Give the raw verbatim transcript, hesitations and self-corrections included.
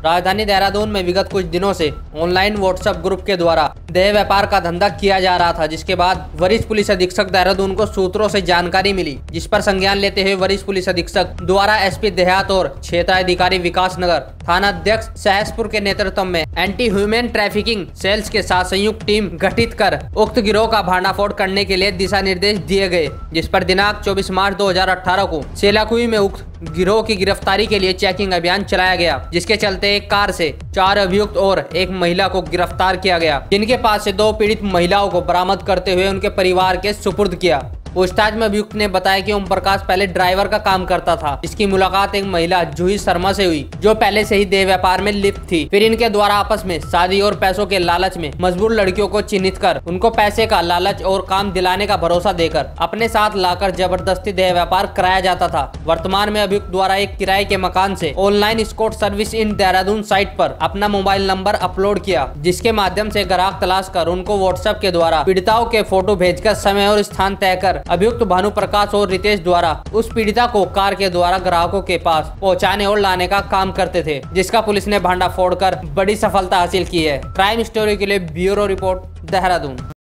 राजधानी देहरादून में विगत कुछ दिनों से ऑनलाइन व्हाट्सएप ग्रुप के द्वारा देह व्यापार का धंधा किया जा रहा था, जिसके बाद वरिष्ठ पुलिस अधीक्षक देहरादून को सूत्रों से जानकारी मिली, जिस पर संज्ञान लेते हुए वरिष्ठ पुलिस अधीक्षक द्वारा एसपी देहात और क्षेत्राधिकारी विकास नगर थाना अध्यक्ष सहसपुर के नेतृत्व में एंटी ह्यूमन ट्रैफिकिंग सेल्स के साथ संयुक्त टीम गठित कर उक्त गिरोह का भांडाफोड़ करने के लिए दिशा निर्देश दिए गए, जिस पर दिनांक चौबीस मार्च दो हजार अठारह को सेलाकुई में उक्त गिरोह की गिरफ्तारी के लिए चेकिंग अभियान चलाया गया, जिसके चलते एक कार से चार अभियुक्त और एक महिला को गिरफ्तार किया गया, जिनके पास से दो पीड़ित महिलाओं को बरामद करते हुए उनके परिवार के सुपुर्द किया। पूछताछ में अभियुक्त ने बताया कि ओम प्रकाश पहले ड्राइवर का काम करता था। इसकी मुलाकात एक महिला जूही शर्मा से हुई, जो पहले से ही देह व्यापार में लिप्त थी। फिर इनके द्वारा आपस में शादी और पैसों के लालच में मजबूर लड़कियों को चिन्हित कर उनको पैसे का लालच और काम दिलाने का भरोसा देकर अपने साथ लाकर जबरदस्ती देह व्यापार कराया जाता था। वर्तमान में अभियुक्त द्वारा एक किराए के मकान से online escort service in Dehradun site पर अपना मोबाइल नंबर अपलोड किया, जिसके माध्यम से ग्राहक तलाश कर उनको व्हाट्सएप के द्वारा पीड़िताओं के फोटो भेजकर समय और स्थान तय कर अभियुक्त भानु प्रकाश और रितेश द्वारा उस पीड़िता को कार के द्वारा ग्राहकों के पास पहुंचाने और लाने का काम करते थे, जिसका पुलिस ने भांडाफोड़ कर बड़ी सफलता हासिल की है। क्राइम स्टोरी के लिए ब्यूरो रिपोर्ट देहरादून।